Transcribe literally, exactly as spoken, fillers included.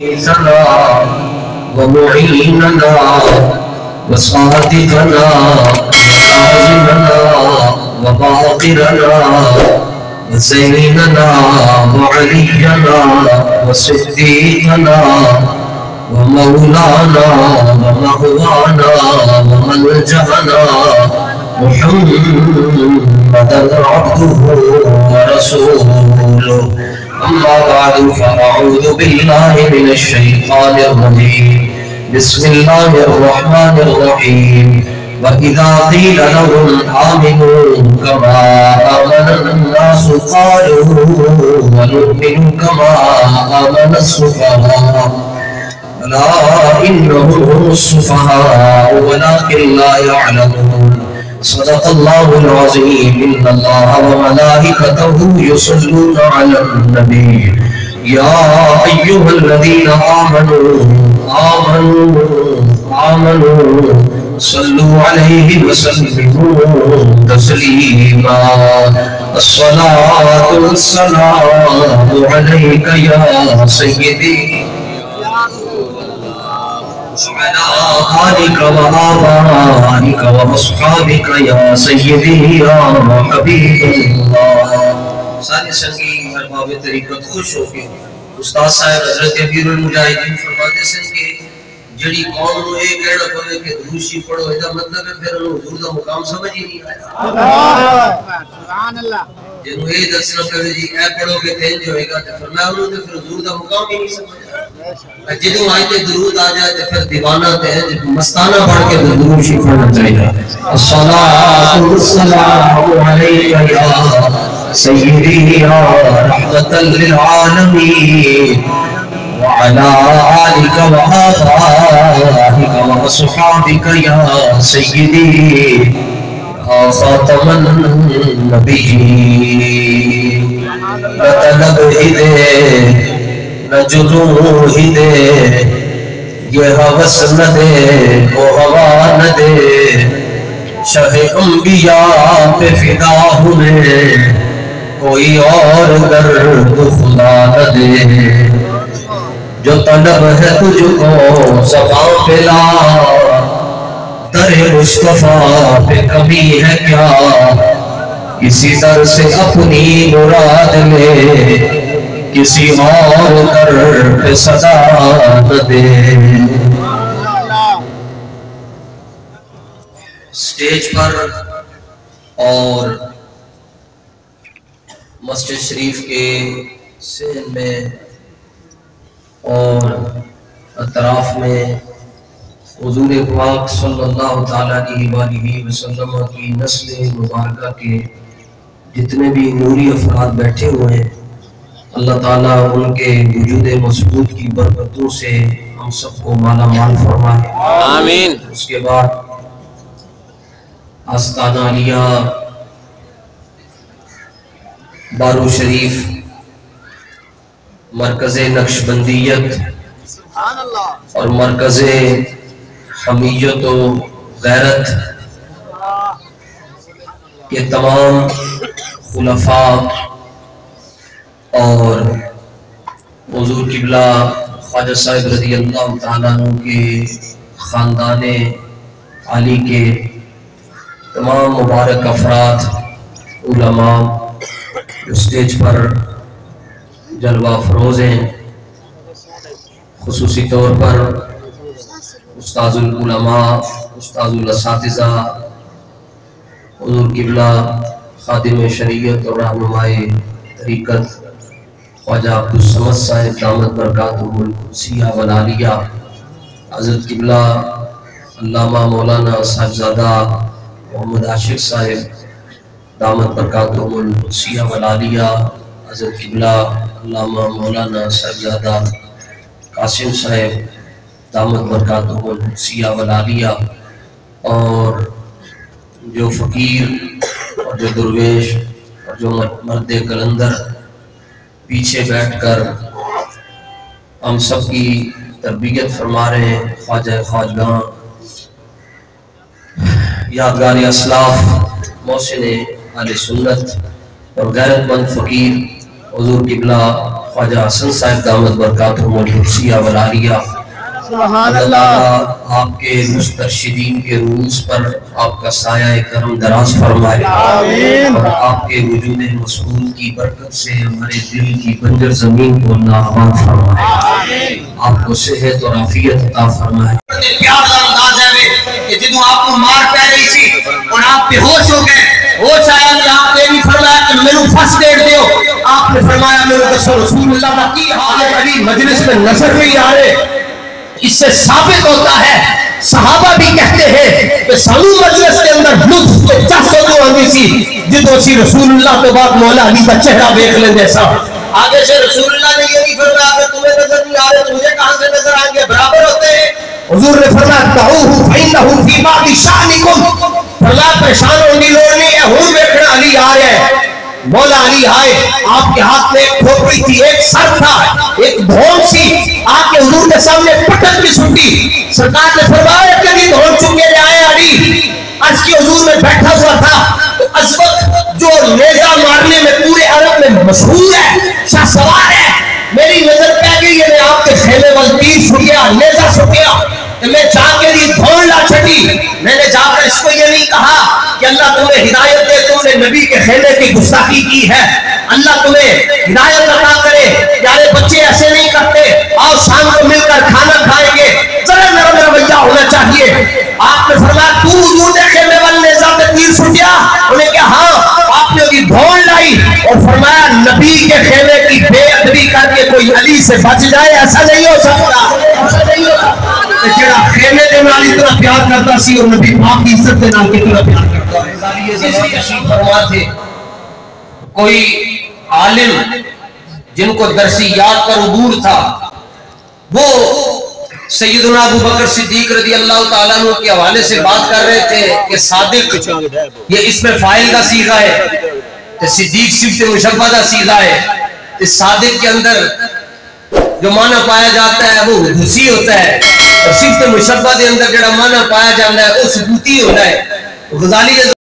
سنا ومعيننا وصادقنا وعازمنا وباقرنا وزيننا وعلينا وصديقنا ومولانا ومغوانا وملجأنا محمدا عبده ورسوله. أما بعد فأعوذ بالله من الشيطان الرجيم. بسم الله الرحمن الرحيم. وإذا قيل لهم آمنوا كما آمن الناس قالوا ونؤمن كما آمن السفهاء ألا إنهم هم السفهاء ولكن لا يعلمون. صدق الله العظيم. إن الله وملائكته يصلون على النبي يا أيها الذين آمنوا آمنوا آمنوا صلوا عليه وسلموا تسليما. الصلاة والسلام عليك يا سيدي وعلى آلك وآبائك وأصحابك يا سيدي يا حبيب الله. سارے سنگی ارباب طریقت خوش ہو کے استاد صاحب حضرت امیر المجاہدین فرماتے ہیں کہ جڑی قوم نو یہ کہنا پڑے کہ دروشی پڑھو ادا مطلب ہے پھر انہوں حضور دا مقام سمجھ ہی نہیں آیا. سبحان اللہ. جنہوں یہ دسنا پڑے جی اے پڑھو کہ تین جو ہوئے گا تو فرمایا انہوں نے پھر حضور دا مقام ہی نہیں سمجھ آیا. جنہوں آئے تے درود آ جائے تو پھر دیوانہ تے مستانہ پڑھ کے دروشی پڑھنا چاہیے. الصلاة والسلام علیکہ یا سیدی یا رحمت للعالمین وعلى آلك وآبائك وأصحابك يا سيدي يا خاتم النبيين. نطلب ہی دے نہ جنون ہی دے یہ حوث نہ دے وہ ہوا نہ دے شہ انبیاء پہ فدا ہوئے کوئی اور درد خدا نہ دے. جو طلب ہے تجھ کو زباں پہ لا در مصطفیٰ پہ کمی ہے کیا کسی در سے اپنی مراد لے کسی اور در پہ صدا نہ دے. سٹیج پر اور مسجد شریف کے سین میں اور اطراف میں حضور پاک صلی اللہ تعالیٰ علیہ وسلم کی نسل مبارکہ کے جتنے بھی نوری افراد بیٹھے ہوئے ہیں اللہ تعالیٰ ان کے وجود مسعود کی برکتوں سے ہم سب کو مالا مال فرمائے. آمین. اس کے بعد آستانہ علیہ بارو شریف مرکز نقشبندیت اور مرکز حمیت و غیرت کے تمام خلفاء اور حضور قبلہ خواجہ صاحب رضی اللہ تعالیٰ عنہ کے خاندان عالی کے تمام مبارک افراد علماء جو سٹیج پر جلوہ افروز ہیں خصوصی طور پر استاذ العلماء استاذ الاساتذہ حضور قبلہ خادم شریعت اور رہنمائے طریقت خواجہ عبدالصمد صاحب دامت برکاتہ القدسیہ والعالیہ حضرت قبلہ علامہ مولانا صاحبزادہ محمد عاشق صاحب دامت برکاتہ القدسیہ والعالیہ حضرت قبلہ علامہ مولانا صاحبزادہ قاسم صاحب دامت برکاتہ القدسیہ والعالیہ اور جو فقیر اور جو درویش اور جو مرد کلندر پیچھے بیٹھ کر ہم سب کی تربیت فرما رہے ہیں خواجہ خواجگاں یادگار اسلاف محسن اہل سنت اور غیرت مند فقیر حضور قبلہ خواجہ حسن صاحب دامت برکاتہم القدسیہ والعالیہ، سبحان اللہ اللہ، آپ کے مسترشدین کے روز پر آپ کا سایہ کرم دراز فرمائے، آمین، اور آپ کے وجود مسعود کی برکت سے ہمارے دل کی بنجر زمین کو ناآباد فرمائے، آپ کو صحت اور عافیت عطا فرمائے۔ پیار کا انداز ہے کہ جدوں آپ کو مار پہ رہی سی اور آپ بے ہوش ہو گئے، ہوش آیا کہ آپ نے بھی فرمایا کہ میرے فرسٹ ایڈ دیو، آپ نے فرمایا میرے رسول اللہ کا کی حال ہے، علی مجلس میں نظر نہیں آ رہے۔ اس سے ثابت ہوتا ہے، صحابہ بھی کہتے ہیں کہ سانو مجلس کے اندر لطف تو چس ہو جو آنی سی جدوں سی رسول اللہ کے بعد مولا علی کا چہرہ دیکھ لیں جیسا۔ آگے سے رسول اللہ نے یہ نہیں فرمایا کہ تمہیں نظر نہیں آ رہے، مجھے کہاں سے نظر آئیں گے، برابر ہوتے ہیں۔ حضور نے فرمایا دعوہ فإنہ فی بعض شأنکم، فرمایا پریشان ہونے کی لوڑ نہیں ہے، ہوں دیکھنا علی آ رہے ہیں۔ مولا علی آئے، آپ کے ہاتھ میں ایک کھوپڑی تھی، ایک سر تھا، ایک دھون سی، آپ کے حضور کے سامنے پٹک کی سنٹی، سرکار نے فرمایا کہ دھون چکے لے آئے علی۔ عرض کی حضور میں بیٹھا ہوا تھا تو اس وقت جو نیزہ مارنے میں پورے عرب میں مشہور ہے، شاہ سوار ہے، میری نظر پہ گئی ہے، میں آپ کے خیمے وال تیر چھٹیا، نیزہ چھٹیا، کہ میں جا کے لیے دھون لا چھٹی، میں نے جا کر اس کو یہ نہیں کہا کہ اللہ تمہیں ہدایت دے، تم نے نبی کے خیمے کی گستاخی کی ہے، اللہ تمہیں ہدایت عطا کرے، پیارے بچے ایسے نہیں کرتے، آؤ شام کو مل کر کھانا کھائیں گے، ذرا نرم رویہ ہونا چاہیے۔ آپ نے فرمایا تو حضور دے خیمے وال نیزہ پہ تیر چھٹیا، انہیں کہا ہاں، آپ نے بھی دھون لائی اور فرمایا نبی کے خیمے کی بے ادبی کر کے کوئی علی سے بچ جائے، ایسا نہیں ہو سکتا، ایسا نہیں ہو سکتا۔ جڑا خیمے دے نال اتنا پیار کرتا سی اور نبی پاک کی عزت دے نال کتنا پیار کرتا ہے۔ ساری زبان تشریف فرما تھے، کوئی عالم جن کو درسیات پر عبور تھا، وہ سیدنا ابو بکر صدیق رضی اللہ تعالیٰ عنہ کے حوالے سے بات کر رہے تھے کہ صادق یہ اس میں فاعل کا صیغہ ہے، کہ صدیق صفت مشبہ کا صیغہ ہے، اس صادق کے اندر جو معنی پایا جاتا ہے وہ حدوثی ہوتا ہے، اور صفت مشبہ کے اندر جڑا معنی پایا جاتا ہے وہ ثبوتی ہوتا ہے۔ غزالی